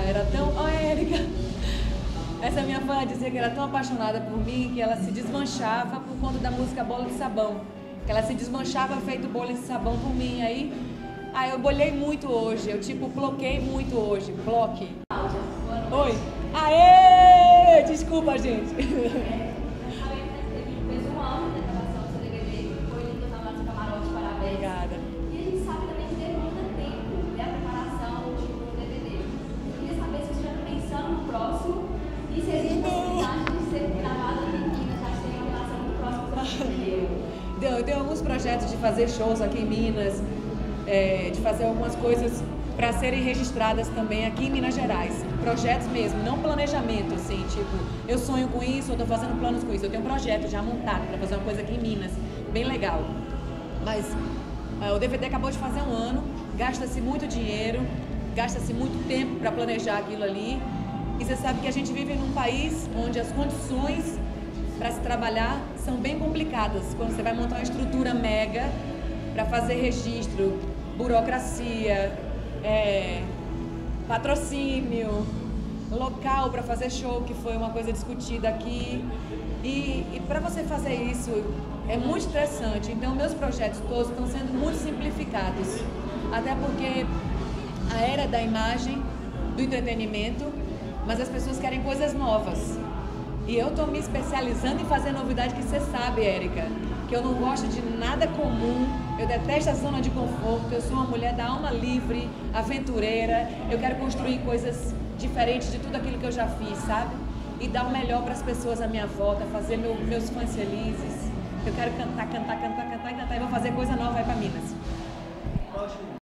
era tão... Oh, Érica! Essa minha fã dizia que era tão apaixonada por mim que ela se desmanchava por conta da música Bola de Sabão. Que ela se desmanchava feito bolha de sabão por mim. Aí eu bolhei muito hoje. Eu bloqueei muito hoje. Bloque. Oi. Aê! Desculpa, gente. Obrigada. E a gente sabe também que demanda tempo, né, a preparação do DVD. Eu queria saber se você já está pensando no próximo e se existe possibilidade de ser gravado aqui em Minas, já que tem uma relação muito próxima com o seu filho. Eu tenho alguns projetos de fazer shows aqui em Minas, de fazer algumas coisas para serem registradas também aqui em Minas Gerais. Projetos mesmo, não planejamento, assim, tipo, eu sonho com isso, eu estou fazendo planos com isso. Eu tenho um projeto já montado para fazer uma coisa aqui em Minas, bem legal. Mas o DVD acabou de fazer um ano, gasta-se muito dinheiro, gasta-se muito tempo para planejar aquilo ali. E você sabe que a gente vive num país onde as condições para se trabalhar são bem complicadas. Quando você vai montar uma estrutura mega para fazer registro, burocracia, patrocínio, local para fazer show, que foi uma coisa discutida aqui. E para você fazer isso é muito estressante. Então meus projetos todos estão sendo muito simplificados. Até porque a era da imagem, do entretenimento, mas as pessoas querem coisas novas. E eu estou me especializando em fazer novidade, que você sabe, Érica, que eu não gosto de nada comum, eu detesto a zona de conforto, eu sou uma mulher da alma livre, aventureira, eu quero construir coisas diferentes de tudo aquilo que eu já fiz, sabe? E dar o melhor para as pessoas à minha volta, fazer meus fãs felizes. Eu quero cantar e vou fazer coisa nova aí para Minas.